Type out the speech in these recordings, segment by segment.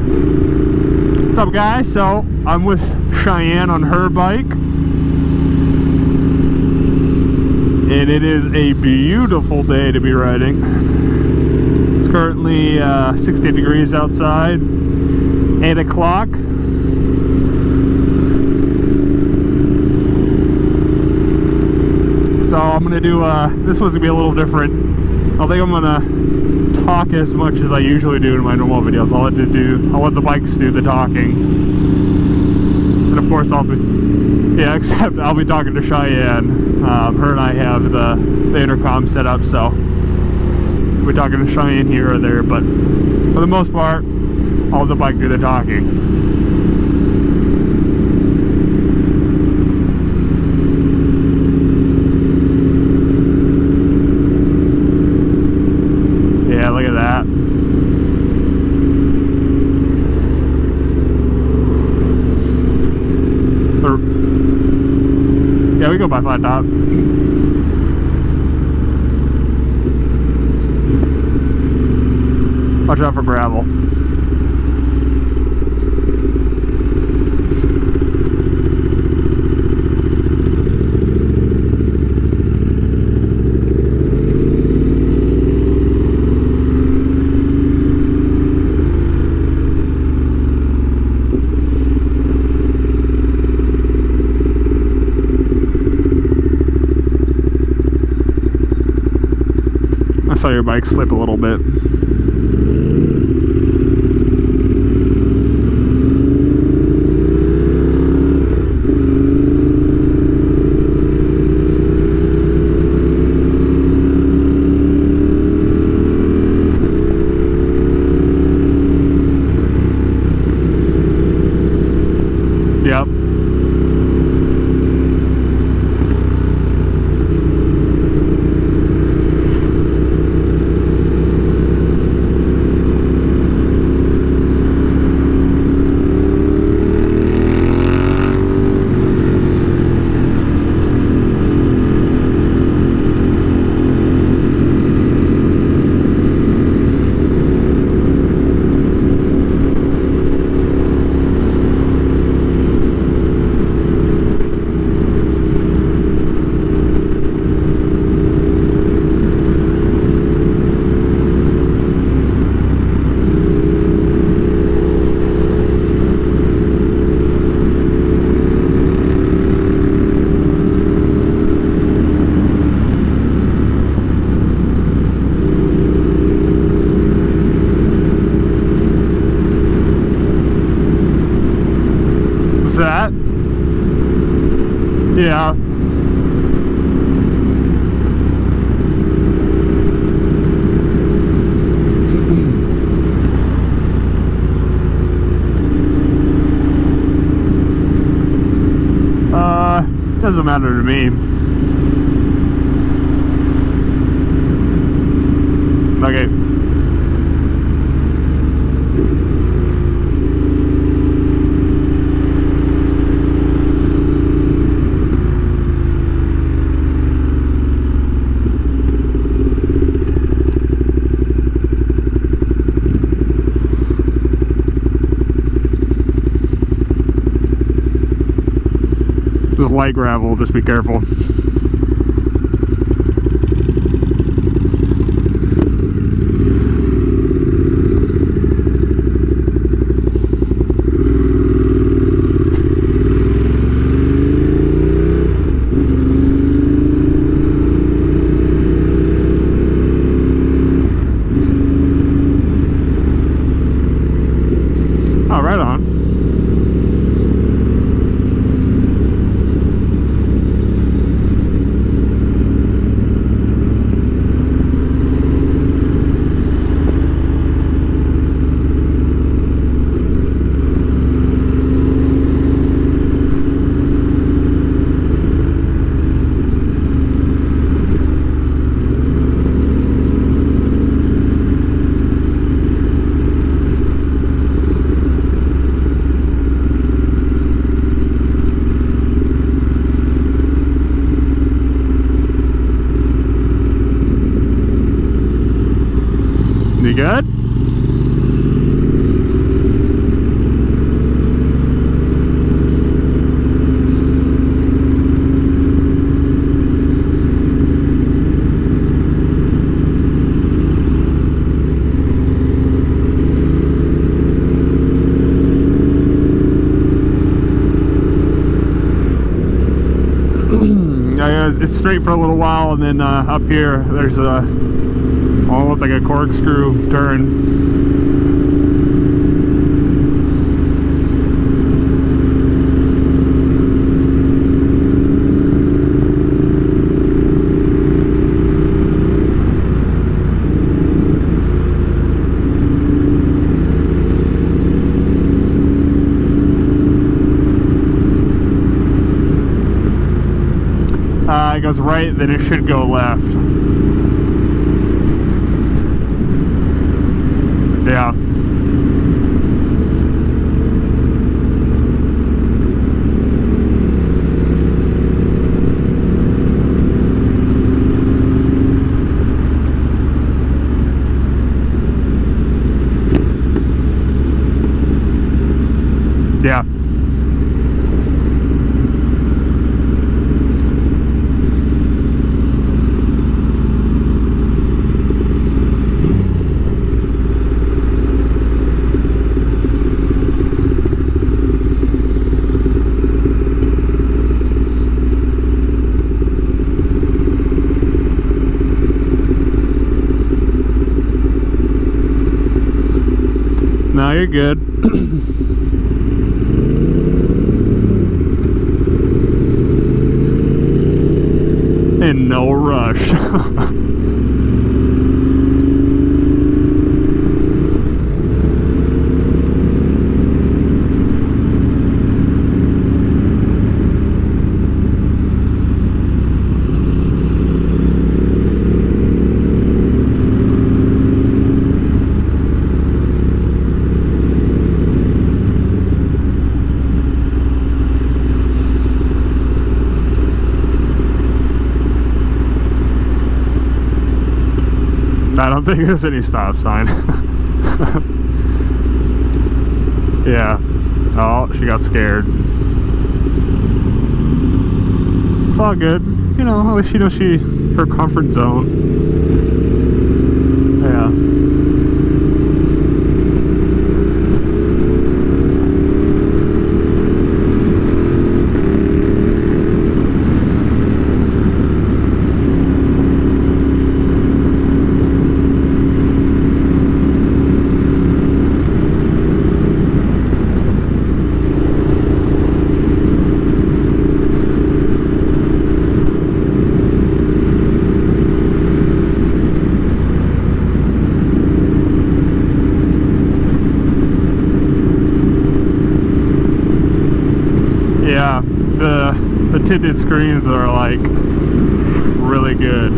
What's up, guys? So I'm with Cheyenne on her bike, and it is a beautiful day to be riding. It's currently 60 degrees outside, 8 o'clock. So I'm gonna do this one's gonna be a little different. I don't think I'm gonna talk as much as I usually do in my normal videos. I'll let the bikes do the talking, and of course except I'll be talking to Cheyenne. Her and I have the intercom set up, so we're talking to Cheyenne here or there, but for the most part, I'll let the bike do the talking. Look at that. Yeah, we go by flat top. Watch out for gravel. I saw your bike slip a little bit. Yep. That? Yeah. Doesn't matter to me. Okay. Just light gravel, just be careful. Oh, right on. because it's straight for a little while, and then up here there's a almost like a corkscrew turn. It goes right, then it should go left. Yeah. Yeah. No, you're good. In no rush. I don't think there's any stop sign. Yeah. Oh, she got scared. It's all good. You know, at least she knows her comfort zone. Yeah. Yeah, the tinted screens are like really good.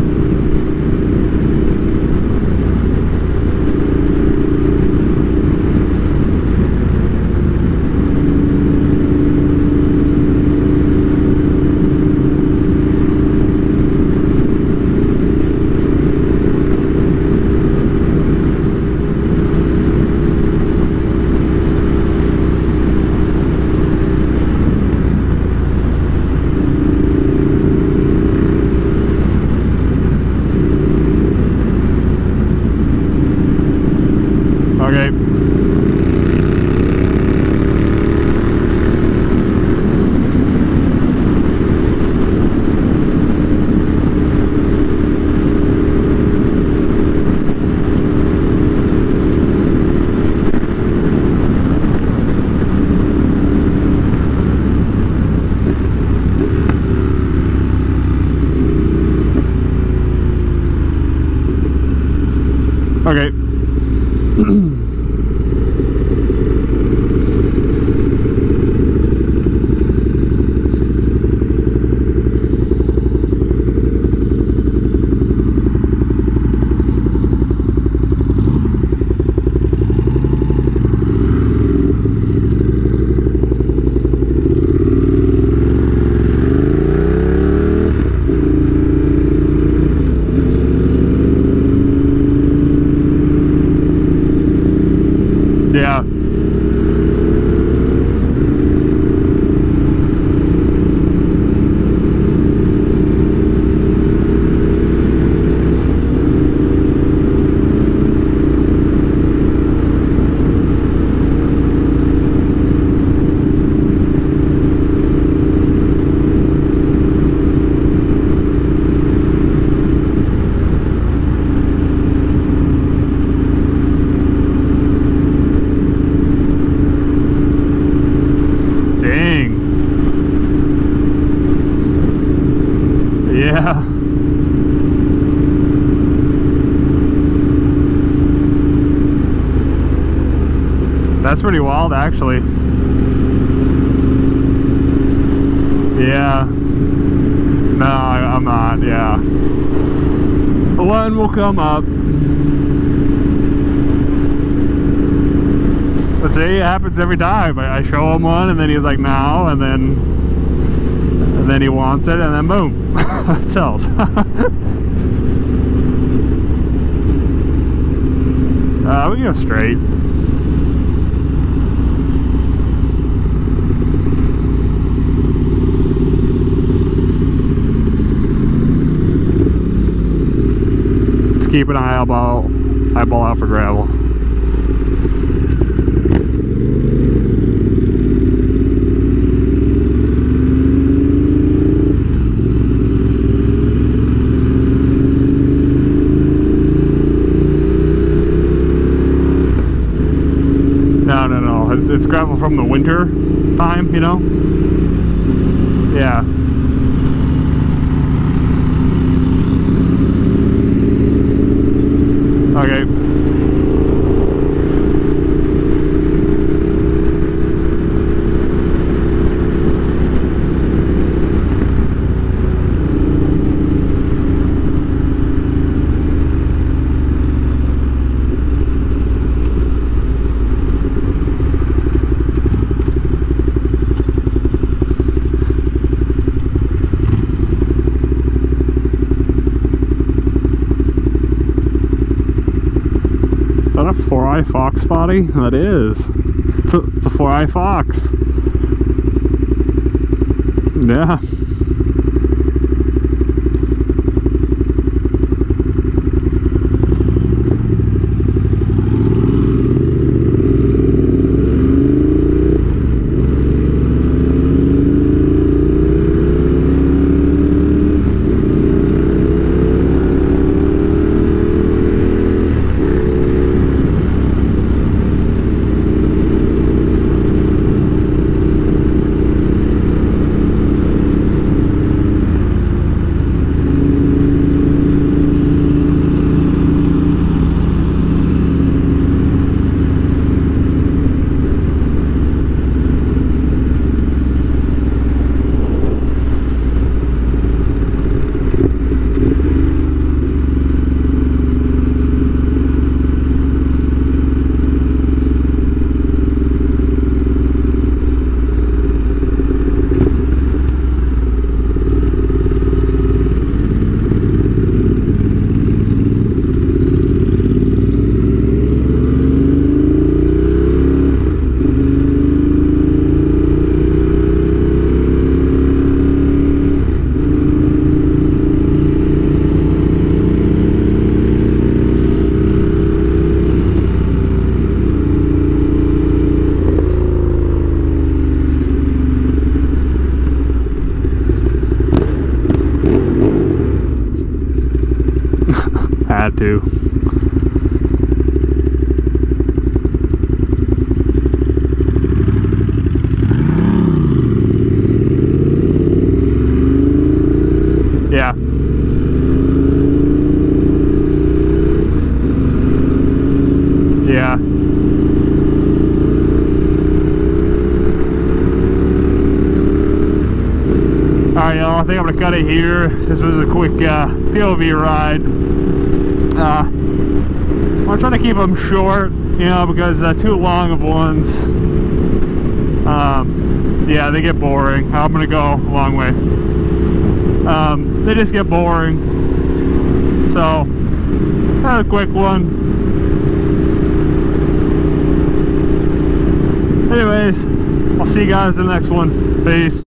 That's pretty wild, actually. Yeah. No, I'm not, yeah. One will come up. But see, it happens every time. I show him one, and then he's like, no, and then he wants it, and then boom, it sells. We can go straight. Let's keep an eyeball out for gravel. No. It's gravel from the winter time, you know? Yeah. Okay. Is that a 4-eye fox body? That is. It's a 4-eye fox. Yeah. Had to. Yeah. Yeah. Alright, y'all, I think I'm gonna cut it here. This was a quick POV ride. I'm trying to keep them short, you know, because too long of ones, yeah, they get boring. I'm gonna go a long way. They just get boring. So, a quick one. Anyways, I'll see you guys in the next one. Peace.